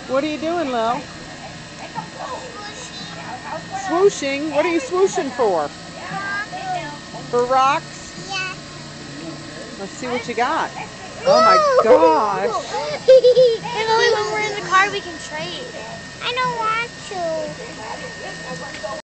What are you doing, Lil? Swooshing? What are you swooshing for? For rocks? Yeah. Let's see what you got. Oh my gosh. Hey Lily, when we're in the car we can trade. I don't want to.